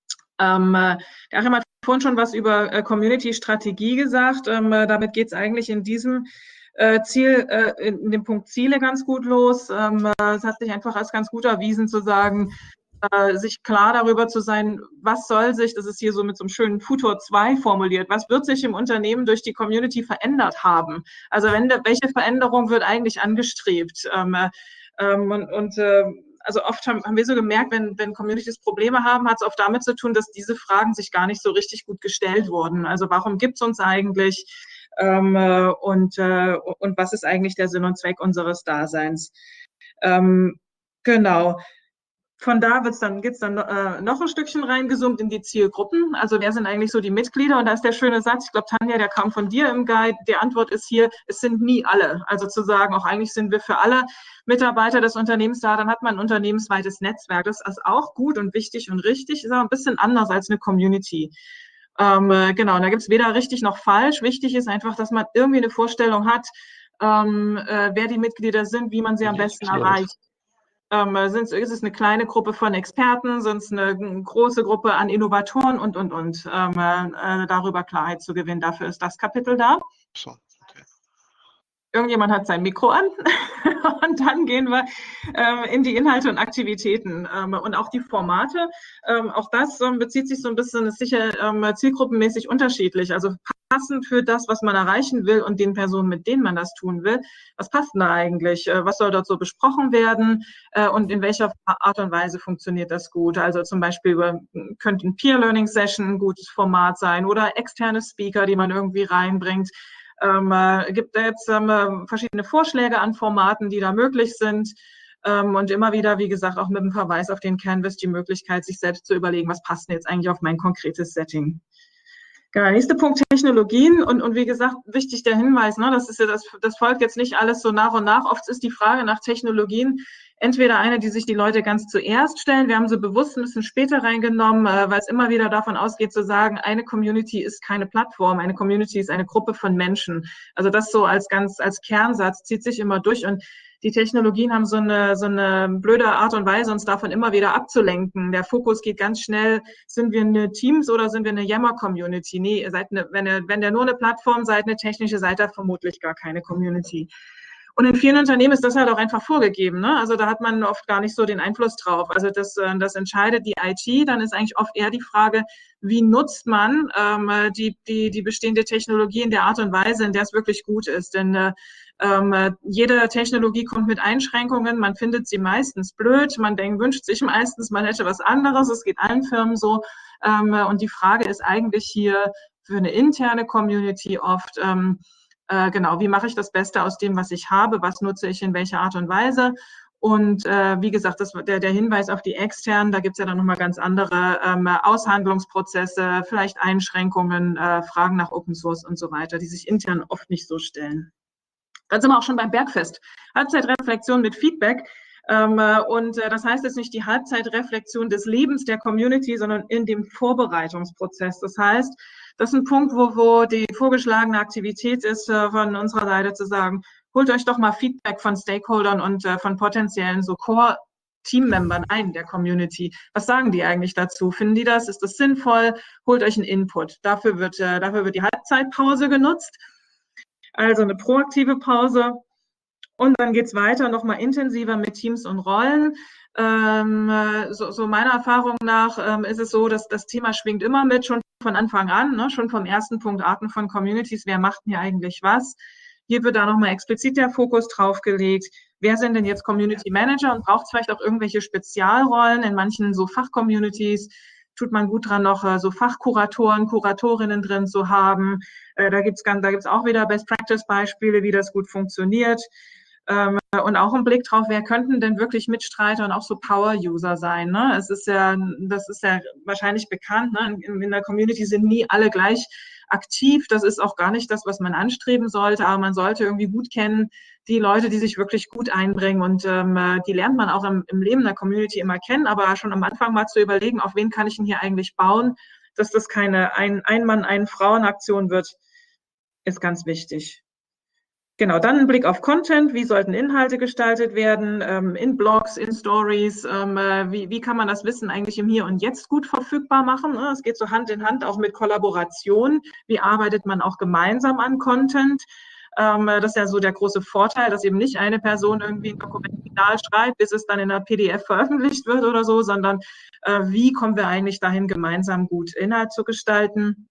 Ähm, äh, der Achim hat vorhin schon was über äh, Community-Strategie gesagt. Ähm, äh, damit geht es eigentlich in diesem äh, Ziel, äh, in dem Punkt Ziele ganz gut los. Ähm, äh, es hat sich einfach als ganz gut erwiesen zu sagen, äh, sich klar darüber zu sein, was soll sich, das ist hier so mit so einem schönen Futur zwei formuliert, was wird sich im Unternehmen durch die Community verändert haben? Also wenn, welche Veränderung wird eigentlich angestrebt? Ähm, äh, ähm, und, und äh, Also oft haben, haben wir so gemerkt, wenn, wenn Communities Probleme haben, hat es oft damit zu tun, dass diese Fragen sich gar nicht so richtig gut gestellt wurden. Also warum gibt es uns eigentlich ähm, und, äh, und was ist eigentlich der Sinn und Zweck unseres Daseins? Ähm, genau. Von da wird's dann, geht's dann äh, noch ein Stückchen reingezoomt in die Zielgruppen. Also wer sind eigentlich so die Mitglieder? Und da ist der schöne Satz, ich glaube, Tanja, der kam von dir im Guide. Die Antwort ist hier, es sind nie alle. Also zu sagen, auch eigentlich sind wir für alle Mitarbeiter des Unternehmens da, dann hat man ein unternehmensweites Netzwerk. Das ist auch gut und wichtig und richtig, ist aber ein bisschen anders als eine Community. Ähm, genau, und da gibt es weder richtig noch falsch. Wichtig ist einfach, dass man irgendwie eine Vorstellung hat, ähm, äh, wer die Mitglieder sind, wie man sie am besten erreicht. Ähm, sind, ist es eine kleine Gruppe von Experten, sind es eine große Gruppe an Innovatoren und, und, und. Ähm, äh, darüber Klarheit zu gewinnen. Dafür ist das Kapitel da. So, okay. Irgendjemand hat sein Mikro an und dann gehen wir ähm, in die Inhalte und Aktivitäten ähm, und auch die Formate. Ähm, auch das ähm, bezieht sich so ein bisschen, ist sicher ähm, zielgruppenmäßig unterschiedlich. Also passend für das, was man erreichen will und den Personen, mit denen man das tun will. Was passt denn da eigentlich? Äh, was soll dort so besprochen werden äh, und in welcher Art und Weise funktioniert das gut? Also zum Beispiel äh, könnte ein Peer-Learning-Session ein gutes Format sein oder externe Speaker, die man irgendwie reinbringt. Ähm, äh, gibt jetzt ähm, verschiedene Vorschläge an Formaten, die da möglich sind ähm, und immer wieder, wie gesagt, auch mit dem Verweis auf den Canvas die Möglichkeit, sich selbst zu überlegen, was passt denn jetzt eigentlich auf mein konkretes Setting. Genau, nächster Punkt, Technologien und, und wie gesagt, wichtig der Hinweis, ne, das ist ja das, das folgt jetzt nicht alles so nach und nach. Oft ist die Frage nach Technologien entweder eine, die sich die Leute ganz zuerst stellen. Wir haben sie bewusst ein bisschen später reingenommen, äh, weil es immer wieder davon ausgeht zu sagen, eine Community ist keine Plattform, eine Community ist eine Gruppe von Menschen. Also das so als ganz, als Kernsatz zieht sich immer durch und die Technologien haben so eine, so eine blöde Art und Weise, uns davon immer wieder abzulenken. Der Fokus geht ganz schnell, sind wir eine Teams oder sind wir eine Yammer-Community? Nee, seid eine, wenn, ihr, wenn ihr nur eine Plattform seid, eine technische, seid ihr vermutlich gar keine Community. Und in vielen Unternehmen ist das halt auch einfach vorgegeben, ne? Also da hat man oft gar nicht so den Einfluss drauf. Also das, das entscheidet die I T. Dann ist eigentlich oft eher die Frage, wie nutzt man ähm, die, die, die bestehende Technologie in der Art und Weise, in der es wirklich gut ist. Denn äh, ähm, jede Technologie kommt mit Einschränkungen. Man findet sie meistens blöd. Man denkt, wünscht sich meistens, man hätte was anderes. Es geht allen Firmen so. Ähm, und die Frage ist eigentlich hier für eine interne Community oft, ähm, Genau, wie mache ich das Beste aus dem, was ich habe, was nutze ich in welcher Art und Weise und äh, wie gesagt, das, der, der Hinweis auf die externen, da gibt es ja dann nochmal ganz andere ähm, Aushandlungsprozesse, vielleicht Einschränkungen, äh, Fragen nach Open Source und so weiter, die sich intern oft nicht so stellen. Dann sind wir auch schon beim Bergfest. Halbzeitreflexion mit Feedback. Ähm, und äh, das heißt jetzt nicht die Halbzeitreflexion des Lebens der Community, sondern in dem Vorbereitungsprozess. Das heißt, das ist ein Punkt, wo, wo die vorgeschlagene Aktivität ist, äh, von unserer Seite zu sagen, holt euch doch mal Feedback von Stakeholdern und äh, von potenziellen so Core-Team-Membern ein der Community. Was sagen die eigentlich dazu? Finden die das? Ist das sinnvoll? Holt euch einen Input. Dafür wird, äh, dafür wird die Halbzeitpause genutzt. Also eine proaktive Pause. Und dann geht es weiter, nochmal intensiver mit Teams und Rollen. Ähm, so, so meiner Erfahrung nach ähm, ist es so, dass das Thema schwingt immer mit, schon von Anfang an, ne? Schon vom ersten Punkt Arten von Communities. Wer macht hier eigentlich was? Hier wird da nochmal explizit der Fokus drauf gelegt. Wer sind denn jetzt Community Manager und braucht es vielleicht auch irgendwelche Spezialrollen? In manchen so Fachcommunities tut man gut dran, noch so Fachkuratoren, Kuratorinnen drin zu haben. Äh, da gibt's ganz, da gibt's auch wieder Best-Practice-Beispiele, wie das gut funktioniert. Ähm, und auch ein Blick drauf, wer könnten denn wirklich Mitstreiter und auch so Power-User sein, ne? Es ist ja, das ist ja wahrscheinlich bekannt, ne? In, in der Community sind nie alle gleich aktiv. Das ist auch gar nicht das, was man anstreben sollte, aber man sollte irgendwie gut kennen die Leute, die sich wirklich gut einbringen, und ähm, die lernt man auch im, im Leben der Community immer kennen, aber schon am Anfang mal zu überlegen, auf wen kann ich denn hier eigentlich bauen, dass das keine ein Ein-Mann-, Ein-Frauen-Aktion wird, ist ganz wichtig. Genau, dann ein Blick auf Content. Wie sollten Inhalte gestaltet werden, ähm, in Blogs, in Stories? Ähm, äh, wie, wie kann man das Wissen eigentlich im Hier und Jetzt gut verfügbar machen? Es geht so Hand in Hand auch mit Kollaboration. Wie arbeitet man auch gemeinsam an Content? Ähm, das ist ja so der große Vorteil, dass eben nicht eine Person irgendwie ein Dokument final schreibt, bis es dann in einer P D F veröffentlicht wird oder so, sondern äh, wie kommen wir eigentlich dahin, gemeinsam gut Inhalt zu gestalten?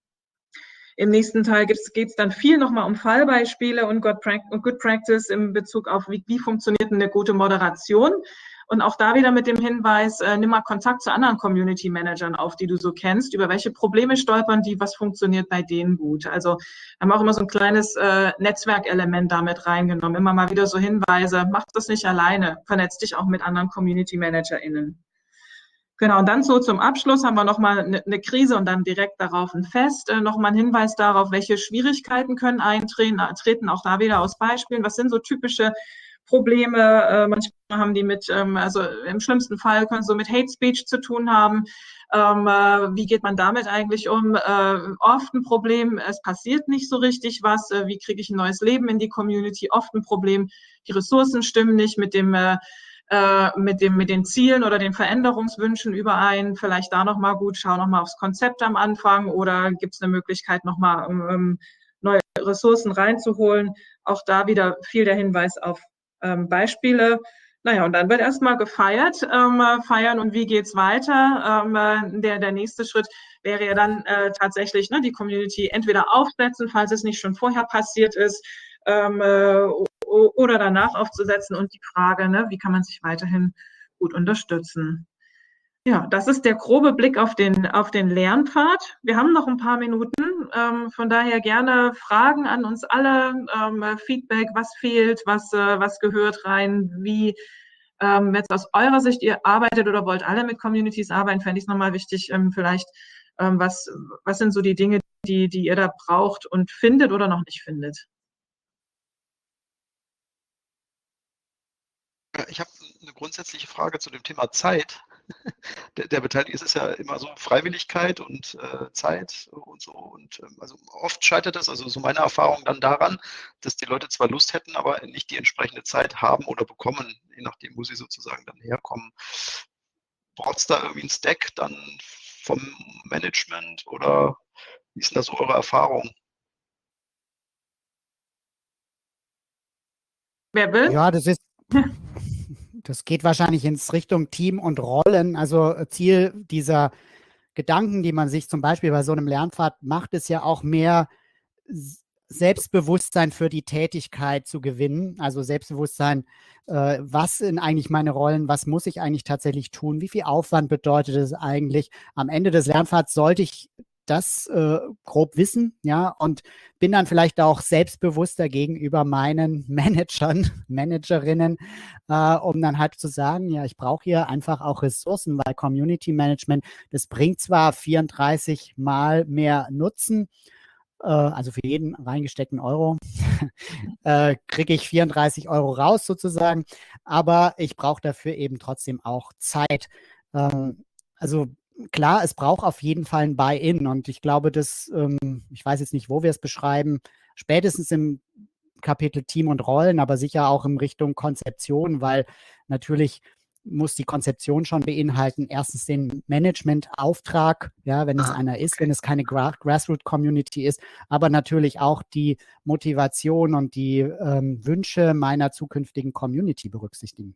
Im nächsten Teil geht es dann viel nochmal um Fallbeispiele und Good Practice in Bezug auf, wie, wie funktioniert eine gute Moderation. Und auch da wieder mit dem Hinweis, äh, nimm mal Kontakt zu anderen Community Managern auf, die du so kennst, über welche Probleme stolpern die, was funktioniert bei denen gut. Also haben auch immer so ein kleines äh, Netzwerkelement damit reingenommen, immer mal wieder so Hinweise, mach das nicht alleine, vernetz dich auch mit anderen Community ManagerInnen. Genau, und dann so zum Abschluss haben wir nochmal eine, eine Krise und dann direkt darauf ein Fest. Äh, nochmal ein Hinweis darauf, welche Schwierigkeiten können eintreten, treten auch da wieder aus Beispielen. Was sind so typische Probleme? Äh, manchmal haben die mit, ähm, also im schlimmsten Fall können so mit Hate Speech zu tun haben. Ähm, äh, wie geht man damit eigentlich um? Äh, oft ein Problem, es passiert nicht so richtig was. Äh, wie kriege ich ein neues Leben in die Community? Oft ein Problem, die Ressourcen stimmen nicht mit dem äh, mit dem, mit den Zielen oder den Veränderungswünschen überein. Vielleicht da nochmal gut, schau nochmal aufs Konzept am Anfang, oder gibt es eine Möglichkeit, nochmal um, neue Ressourcen reinzuholen. Auch da wieder viel der Hinweis auf ähm, Beispiele. Naja, und dann wird erstmal gefeiert, ähm, feiern und wie geht's weiter. Ähm, der, der nächste Schritt wäre ja dann äh, tatsächlich, ne, die Community entweder aufsetzen, falls es nicht schon vorher passiert ist, ähm, äh, oder danach aufzusetzen, und die Frage, ne, wie kann man sich weiterhin gut unterstützen. Ja, das ist der grobe Blick auf den, auf den Lernpfad. Wir haben noch ein paar Minuten, ähm, von daher gerne Fragen an uns alle, ähm, Feedback, was fehlt, was, äh, was gehört rein, wie ähm, jetzt aus eurer Sicht ihr arbeitet oder wollt alle mit Communities arbeiten, fände ich es nochmal wichtig, ähm, vielleicht, ähm, was, was sind so die Dinge, die, die ihr da braucht und findet oder noch nicht findet? Ich habe eine grundsätzliche Frage zu dem Thema Zeit. Der, der Beteiligte ist es ja immer so Freiwilligkeit und äh, Zeit und so. Und ähm, also oft scheitert das, also so meine Erfahrung dann daran, dass die Leute zwar Lust hätten, aber nicht die entsprechende Zeit haben oder bekommen, je nachdem, wo sie sozusagen dann herkommen. Braucht es da irgendwie einen Stack dann vom Management, oder wie ist denn da so eure Erfahrung? Wer will? Ja, das ist, das geht wahrscheinlich ins Richtung Team und Rollen. Also Ziel dieser Gedanken, die man sich zum Beispiel bei so einem Lernpfad macht, ist ja auch mehr Selbstbewusstsein für die Tätigkeit zu gewinnen. Also Selbstbewusstsein, äh, was sind eigentlich meine Rollen, was muss ich eigentlich tatsächlich tun, wie viel Aufwand bedeutet es eigentlich. Am Ende des Lernpfads sollte ich das äh, grob wissen, ja, und bin dann vielleicht auch selbstbewusster gegenüber meinen Managern, Managerinnen, äh, um dann halt zu sagen, ja, ich brauche hier einfach auch Ressourcen, weil Community Management, das bringt zwar vierunddreißig Mal mehr Nutzen, äh, also für jeden reingesteckten Euro äh, kriege ich vierunddreißig Euro raus sozusagen, aber ich brauche dafür eben trotzdem auch Zeit. Ähm, also klar, es braucht auf jeden Fall ein Buy-in, und ich glaube, dass, ähm, ich weiß jetzt nicht, wo wir es beschreiben, spätestens im Kapitel Team und Rollen, aber sicher auch in Richtung Konzeption, weil natürlich muss die Konzeption schon beinhalten, erstens den Management-Auftrag, ja, wenn es Ah, einer ist, okay. wenn es keine Gra Grassroot-Community ist, aber natürlich auch die Motivation und die ähm, Wünsche meiner zukünftigen Community berücksichtigen.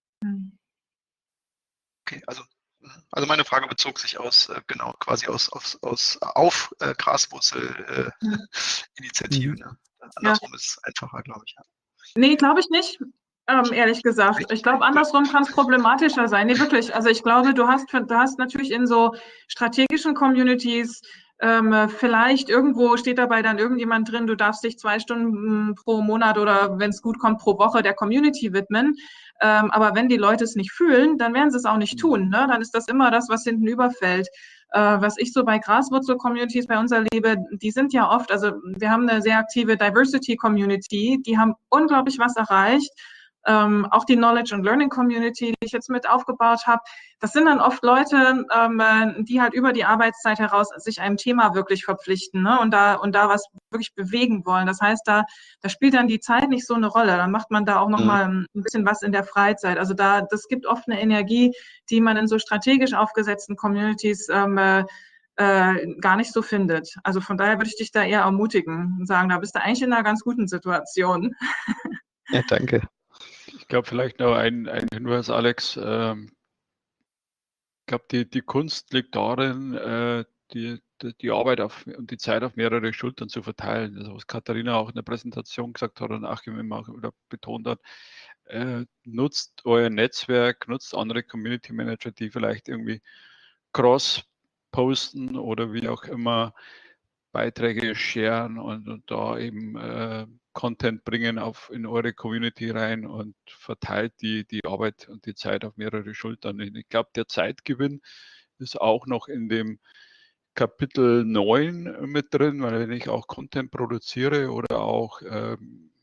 Okay, also, also meine Frage bezog sich aus, äh, genau, quasi aus, aus, aus auf äh, Graswurzel-Initiativen. Mhm. Ne? andersrum Ja. ist einfacher, glaube ich. Ja. Nee, glaube ich nicht, ähm, ehrlich gesagt. Ich glaube, andersrum kann es problematischer sein. Nee, wirklich. Also ich glaube, du hast, du hast natürlich in so strategischen Communities ähm, vielleicht irgendwo steht dabei dann irgendjemand drin, du darfst dich zwei Stunden pro Monat oder wenn es gut kommt, pro Woche der Community widmen. Ähm, aber wenn die Leute es nicht fühlen, dann werden sie es auch nicht tun. Ne? Dann ist das immer das, was hinten überfällt. Äh, was ich so bei Graswurzel-Communities bei uns erlebe, die sind ja oft, also wir haben eine sehr aktive Diversity-Community, die haben unglaublich was erreicht. Ähm, auch die Knowledge and Learning Community, die ich jetzt mit aufgebaut habe, das sind dann oft Leute, ähm, die halt über die Arbeitszeit heraus sich einem Thema wirklich verpflichten, ne? und da und da was wirklich bewegen wollen. Das heißt, da da spielt dann die Zeit nicht so eine Rolle. Dann macht man da auch noch mal ein bisschen was in der Freizeit. Also da das gibt oft eine Energie, die man in so strategisch aufgesetzten Communities ähm, äh, äh, gar nicht so findet. Also von daher würde ich dich da eher ermutigen und sagen, da bist du eigentlich in einer ganz guten Situation. Ja, danke. Ich glaube, vielleicht noch ein, ein Hinweis, Alex. Ähm, ich glaube, die, die Kunst liegt darin, äh, die, die, die Arbeit auf, und die Zeit auf mehrere Schultern zu verteilen. Also was Katharina auch in der Präsentation gesagt hat und Achim immer auch wieder betont hat, äh, nutzt euer Netzwerk, nutzt andere Community Manager, die vielleicht irgendwie cross posten oder wie auch immer Beiträge sharen und, und da eben äh, Content bringen auf, in eure Community rein und verteilt die, die Arbeit und die Zeit auf mehrere Schultern. Ich glaube, der Zeitgewinn ist auch noch in dem Kapitel neun mit drin, weil wenn ich auch Content produziere oder auch ähm,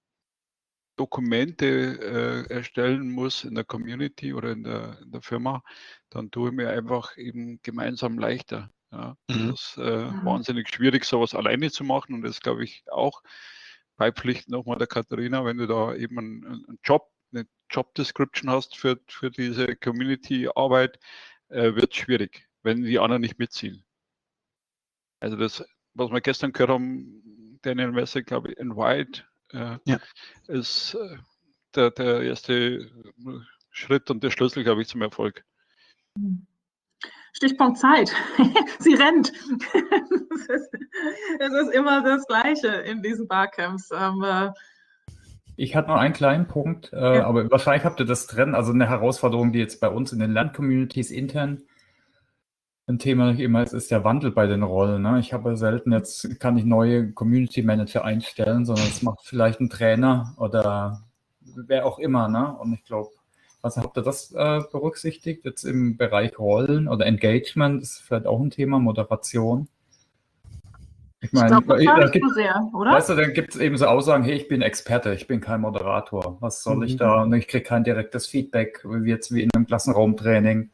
Dokumente äh, erstellen muss in der Community oder in der, in der Firma, dann tue ich mir einfach eben gemeinsam leichter. Ja. Mhm. Das ist äh, wahnsinnig schwierig, sowas alleine zu machen und das glaube ich auch beipflichten nochmal der Katharina, wenn du da eben einen, einen Job, eine Job Description hast für, für diese Community-Arbeit, äh, wird es schwierig, wenn die anderen nicht mitziehen. Also das, was wir gestern gehört haben, Daniel Messer, glaube ich, in White, äh, ja. ist äh, der, der erste Schritt und der Schlüssel, glaube ich, zum Erfolg. Stichpunkt Zeit. Sie rennt. Es ist, es ist immer das Gleiche in diesen Barcamps. Ähm, äh, Ich hatte noch einen kleinen Punkt, äh, Ja. aber wahrscheinlich habt ihr das drin, also eine Herausforderung, die jetzt bei uns in den Lern-Communities intern ein Thema immer ist, ist der Wandel bei den Rollen. Ne? Ich habe selten jetzt, kann ich neue Community Manager einstellen, sondern es macht vielleicht ein Trainer oder wer auch immer. Ne? Und ich glaube, was habt ihr das äh, berücksichtigt jetzt im Bereich Rollen oder Engagement? Ist vielleicht auch ein Thema, Moderation. Ich Ich meine, glaube, das da gar nicht gibt, so sehr, oder? weißt du, dann gibt es eben so Aussagen, hey, ich bin Experte, ich bin kein Moderator. Was soll ich Mhm. da? Und ich kriege kein direktes Feedback, wie jetzt wie in einem Klassenraumtraining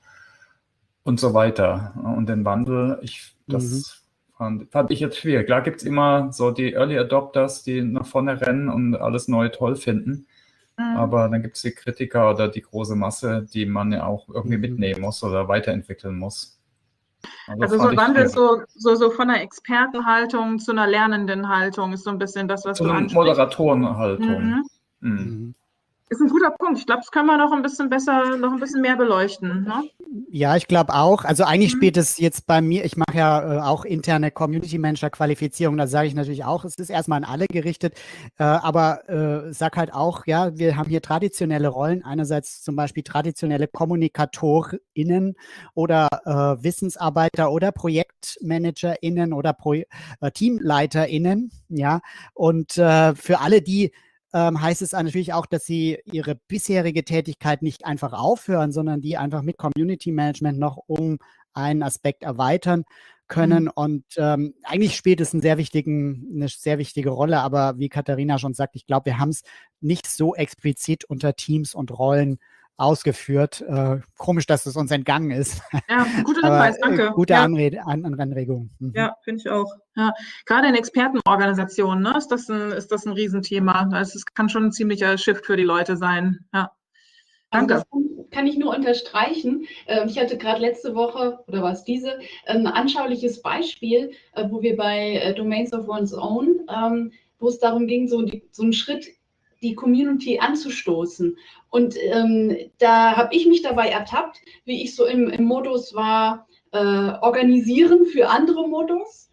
und so weiter. Und den Wandel, ich, das fand, fand ich jetzt schwierig. Klar gibt es immer so die Early Adopters, die nach vorne rennen und alles Neue toll finden. Mhm. Aber dann gibt es die Kritiker oder die große Masse, die man ja auch irgendwie mitnehmen muss oder weiterentwickeln muss. Also so fand ich Wandel schwierig. so, so, so von einer Expertenhaltung zu einer lernenden Haltung ist so ein bisschen das, was Zu du einer ansprichst. Moderatorenhaltung. Mhm. Mhm. Ist ein guter Punkt. Ich glaube, das können wir noch ein bisschen besser, noch ein bisschen mehr beleuchten. Ne? Ja, ich glaube auch. Also eigentlich spielt es jetzt bei mir, ich mache ja äh, auch interne Community Manager Qualifizierung, da sage ich natürlich auch, es ist erstmal an alle gerichtet, äh, aber äh, sag halt auch, ja, wir haben hier traditionelle Rollen, einerseits zum Beispiel traditionelle KommunikatorInnen oder äh, Wissensarbeiter oder ProjektmanagerInnen oder Pro äh, TeamleiterInnen, ja, und äh, für alle die Ähm, heißt es natürlich auch, dass sie ihre bisherige Tätigkeit nicht einfach aufhören, sondern die einfach mit Community Management noch um einen Aspekt erweitern können. Mhm. Und ähm, eigentlich spielt es einen sehr wichtigen, eine sehr wichtige Rolle. Aber wie Katharina schon sagt, ich glaube, wir haben es nicht so explizit unter Teams und Rollen ausgeführt. Äh, komisch, dass es uns entgangen ist. Ja, guter Aber, Hinweis, danke. Äh, gute Ja. Anred An An Anregung. Mhm. Ja, finde ich auch. Ja. Gerade in Expertenorganisationen, ne, ist das ein, ist das ein Riesenthema. Also es kann schon ein ziemlicher Shift für die Leute sein. Ja. Also Danke. das kann, kann ich nur unterstreichen. Ähm, Ich hatte gerade letzte Woche, oder war es diese, ein anschauliches Beispiel, äh, wo wir bei äh, Domains of One's Own, ähm, wo es darum ging, so, die, so einen Schritt, die Community anzustoßen. Und ähm, da habe ich mich dabei ertappt, wie ich so im, im Modus war, äh, organisieren für andere Modus.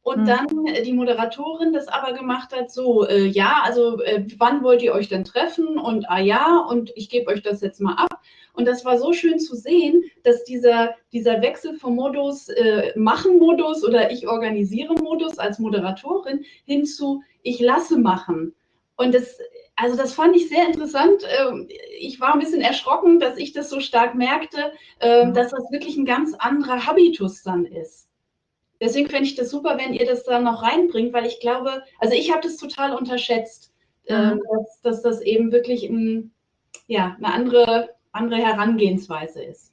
Und Mhm. dann äh, die Moderatorin das aber gemacht hat, so, äh, ja, also äh, wann wollt ihr euch denn treffen? Und ah ja, und ich gebe euch das jetzt mal ab. Und das war so schön zu sehen, dass dieser, dieser Wechsel vom Modus äh, Machen-Modus oder ich organisiere-Modus als Moderatorin hin zu ich lasse machen. Und das, also das fand ich sehr interessant. Ähm, Ich war ein bisschen erschrocken, dass ich das so stark merkte, ähm, dass das wirklich ein ganz anderer Habitus dann ist. Deswegen fände ich das super, wenn ihr das dann noch reinbringt, weil ich glaube, also ich habe das total unterschätzt, ähm, Mhm. dass, dass das eben wirklich ein, ja, eine andere, andere Herangehensweise ist.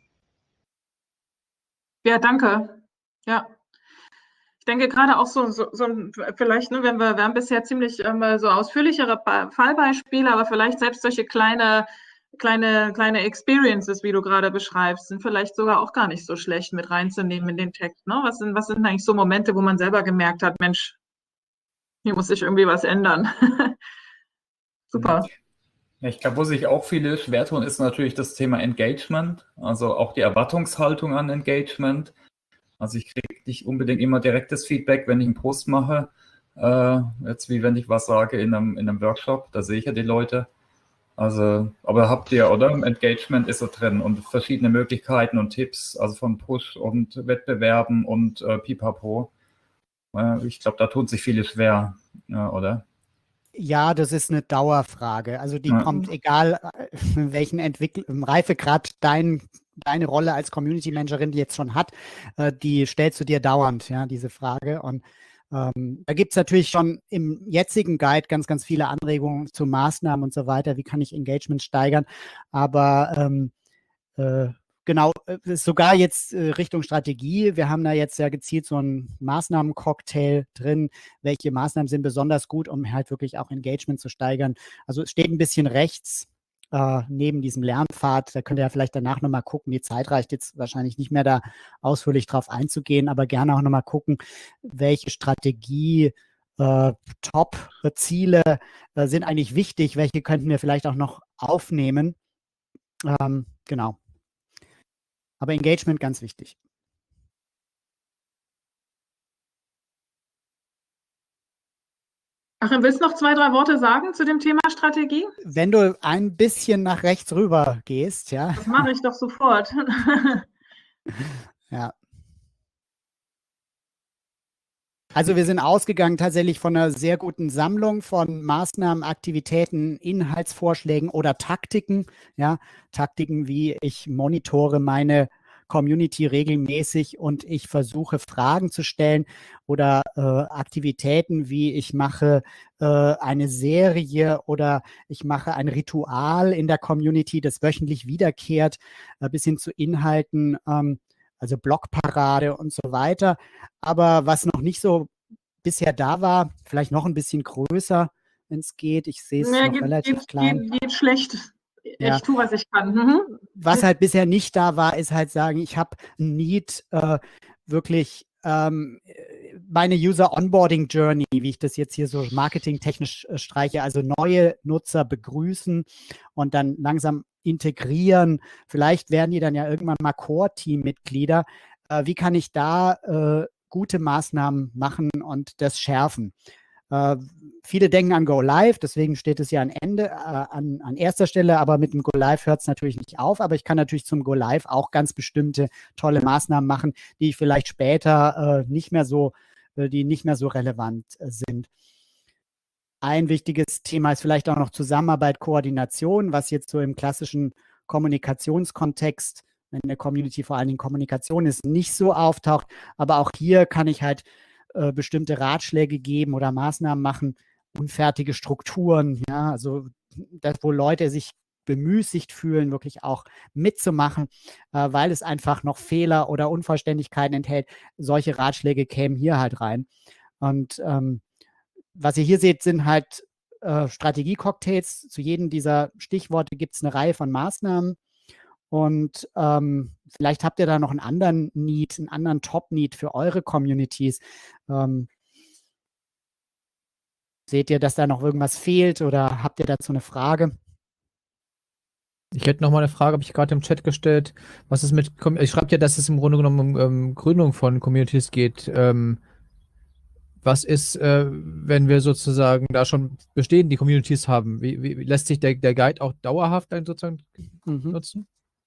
Ja, danke. Ja. Ich denke gerade auch so, so, so ein, vielleicht, ne, wenn wir, wir haben bisher ziemlich ähm, so ausführlichere Ba- Fallbeispiele, aber vielleicht selbst solche kleine, kleine, kleine Experiences, wie du gerade beschreibst, sind vielleicht sogar auch gar nicht so schlecht mit reinzunehmen in den Text. Ne? Was sind, was sind eigentlich so Momente, wo man selber gemerkt hat, Mensch, hier muss sich irgendwie was ändern. Super. Ja, ich glaube, wo sich auch viele schwer tun, ist natürlich das Thema Engagement, also auch die Erwartungshaltung an Engagement. Also ich kriege nicht unbedingt immer direktes Feedback, wenn ich einen Post mache, äh, jetzt wie wenn ich was sage in einem, in einem Workshop, da sehe ich ja die Leute. Also, aber habt ihr, oder? Engagement ist so drin und verschiedene Möglichkeiten und Tipps, also von Push und Wettbewerben und äh, Pipapo. Äh, ich glaube, da tun sich viele schwer, ja, oder? Ja, das ist eine Dauerfrage. Also die Ja. kommt, egal äh, in welchen Entwickl im Reifegrad dein, deine Rolle als Community Managerin die jetzt schon hat, äh, die stellst du dir dauernd, ja, diese Frage. Und ähm, da gibt es natürlich schon im jetzigen Guide ganz, ganz viele Anregungen zu Maßnahmen und so weiter. Wie kann ich Engagement steigern? Aber ähm, äh, genau, äh, ist sogar jetzt äh, Richtung Strategie. Wir haben da jetzt ja gezielt so einen Maßnahmencocktail drin. Welche Maßnahmen sind besonders gut, um halt wirklich auch Engagement zu steigern? Also es steht ein bisschen rechts äh, neben diesem Lernpfad. Da könnt ihr ja vielleicht danach nochmal gucken. Die Zeit reicht jetzt wahrscheinlich nicht mehr, da ausführlich drauf einzugehen, aber gerne auch nochmal gucken, welche Strategie äh, Top-Ziele äh, sind eigentlich wichtig. Welche könnten wir vielleicht auch noch aufnehmen? Ähm, genau. Aber Engagement ganz wichtig. Achim, willst du noch zwei, drei Worte sagen zu dem Thema Strategie? Wenn du ein bisschen nach rechts rüber gehst, ja. Das mache ich doch sofort. Ja. Also wir sind ausgegangen tatsächlich von einer sehr guten Sammlung von Maßnahmen, Aktivitäten, Inhaltsvorschlägen oder Taktiken. Ja, Taktiken wie ich monitore meine Community regelmäßig und ich versuche Fragen zu stellen oder äh, Aktivitäten wie ich mache äh, eine Serie oder ich mache ein Ritual in der Community, das wöchentlich wiederkehrt, äh, bis hin zu Inhalten, ähm, also Blogparade und so weiter. Aber was noch nicht so bisher da war, vielleicht noch ein bisschen größer, wenn es geht. Ich sehe es Nee, noch geht, relativ geht, klein. geht, geht schlecht. Ja. Ich tue, was ich kann. Mhm. Was halt bisher nicht da war, ist halt sagen, ich habe ein Need, äh, wirklich ähm, meine User Onboarding Journey, wie ich das jetzt hier so marketingtechnisch äh, streiche, also neue Nutzer begrüßen und dann langsam integrieren. Vielleicht werden die dann ja irgendwann mal Core-Team-Mitglieder. Äh, wie kann ich da äh, gute Maßnahmen machen und das schärfen? Äh, viele denken an Go Live, deswegen steht es ja an Ende, äh, an, an erster Stelle, aber mit dem Go Live hört es natürlich nicht auf, aber ich kann natürlich zum Go Live auch ganz bestimmte tolle Maßnahmen machen, die ich vielleicht später äh, nicht mehr so, äh, die nicht mehr so relevant äh, sind. Ein wichtiges Thema ist vielleicht auch noch Zusammenarbeit, Koordination, was jetzt so im klassischen Kommunikationskontext, wenn in der Community vor allen Dingen Kommunikation ist, nicht so auftaucht. Aber auch hier kann ich halt äh, bestimmte Ratschläge geben oder Maßnahmen machen, unfertige Strukturen, ja, also das, wo Leute sich bemüßigt fühlen, wirklich auch mitzumachen, äh, weil es einfach noch Fehler oder Unvollständigkeiten enthält. Solche Ratschläge kämen hier halt rein. Und ähm, was ihr hier seht, sind halt äh, Strategie-Cocktails. Zu jedem dieser Stichworte gibt es eine Reihe von Maßnahmen. Und ähm, vielleicht habt ihr da noch einen anderen Need, einen anderen Top-Need für eure Communities. Ähm, seht ihr, dass da noch irgendwas fehlt oder habt ihr dazu eine Frage? Ich hätte noch mal eine Frage, habe ich gerade im Chat gestellt. Was ist mit, ich schreibe ja, dass es im Grunde genommen um ähm, Gründung von Communities geht. Ähm, Was ist, äh, wenn wir sozusagen da schon bestehende Communities haben? Wie, wie lässt sich der, der Guide auch dauerhaft dann sozusagen mhm. nutzen?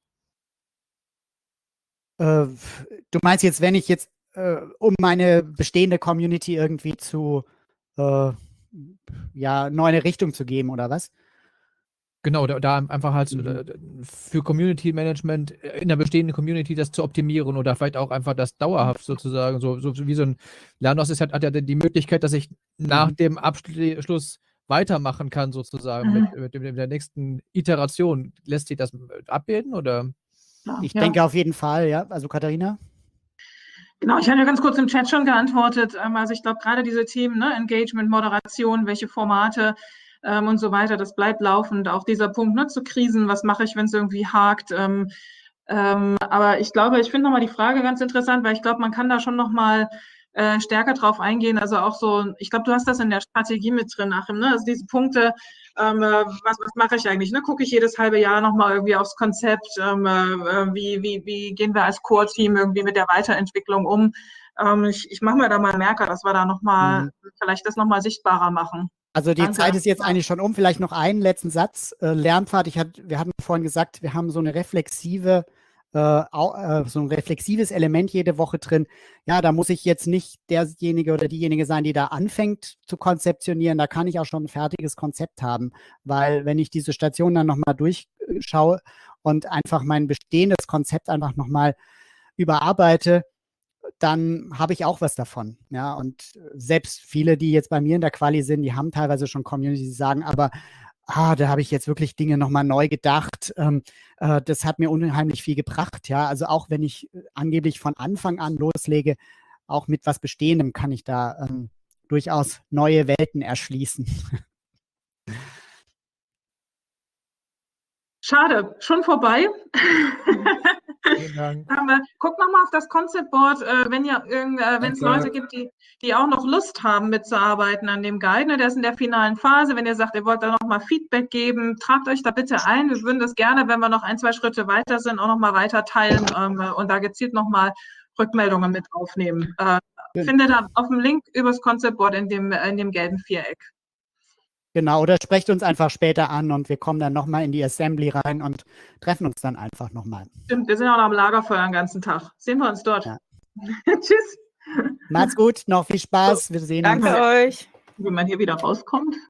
Äh, du meinst jetzt, wenn ich jetzt, äh, um meine bestehende Community irgendwie zu, äh, ja, neue Richtung zu geben, oder was? Genau, da, da einfach halt mhm. für Community Management in der bestehenden Community das zu optimieren oder vielleicht auch einfach das dauerhaft sozusagen, so, so wie so ein Lernos ist, hat, hat ja die Möglichkeit, dass ich mhm. nach dem Abschluss weitermachen kann sozusagen mhm. mit, mit, mit der nächsten Iteration. Lässt sich das abbilden oder? Ich ja. denke auf jeden Fall, ja. Also Katharina? Genau, ich hatte ja ganz kurz im Chat schon geantwortet. Also ich glaube, gerade diese Themen, ne, Engagement, Moderation, welche Formate ähm, und so weiter, das bleibt laufend. Auch dieser Punkt, ne, zu Krisen, was mache ich, wenn es irgendwie hakt. Ähm, ähm, aber ich glaube, ich finde nochmal die Frage ganz interessant, weil ich glaube, man kann da schon nochmal äh, stärker drauf eingehen. Also auch so, ich glaube, du hast das in der Strategie mit drin, Achim, ne? Also diese Punkte, ähm, was, was mache ich eigentlich? Ne? Gucke ich jedes halbe Jahr nochmal irgendwie aufs Konzept, ähm, äh, wie, wie, wie gehen wir als Core-Team irgendwie mit der Weiterentwicklung um? Ähm, ich ich mache mir da mal Merker, dass wir da nochmal, mhm. vielleicht das nochmal sichtbarer machen. Also die Danke. Zeit ist jetzt eigentlich schon um. Vielleicht noch einen letzten Satz. Äh, Lernpfad, ich hat, wir hatten vorhin gesagt, wir haben so eine reflexive Äh, äh, so ein reflexives Element jede Woche drin. Ja, da muss ich jetzt nicht derjenige oder diejenige sein, die da anfängt zu konzeptionieren. Da kann ich auch schon ein fertiges Konzept haben, weil wenn ich diese Station dann nochmal durchschaue und einfach mein bestehendes Konzept einfach nochmal überarbeite, dann habe ich auch was davon. Ja, und selbst viele, die jetzt bei mir in der Quali sind, die haben teilweise schon Community, die sagen, aber ah, da habe ich jetzt wirklich Dinge nochmal neu gedacht. Ähm, äh, das hat mir unheimlich viel gebracht, ja. Also auch wenn ich äh, angeblich von Anfang an loslege, auch mit was Bestehendem kann ich da ähm, durchaus neue Welten erschließen. Schade, schon vorbei. Vielen Dank. Aber guck nochmal auf das Concept Board, äh, wenn ihr irgend, äh, wenn es Leute gibt, die, die auch noch Lust haben, mitzuarbeiten an dem Guide. Ne? Der ist in der finalen Phase. Wenn ihr sagt, ihr wollt da nochmal Feedback geben, tragt euch da bitte ein. Wir würden das gerne, wenn wir noch ein, zwei Schritte weiter sind, auch nochmal weiter teilen ähm, und da gezielt nochmal Rückmeldungen mit aufnehmen. Äh, findet ihr auf dem Link übers Concept Board in dem, in dem gelben Viereck. Genau, oder sprecht uns einfach später an und wir kommen dann nochmal in die Assembly rein und treffen uns dann einfach nochmal. Stimmt, wir sind auch noch am Lagerfeuer den ganzen Tag. Sehen wir uns dort. Ja. Tschüss. Macht's gut, noch viel Spaß. Wir sehen Danke uns. euch. Wie man hier wieder rauskommt.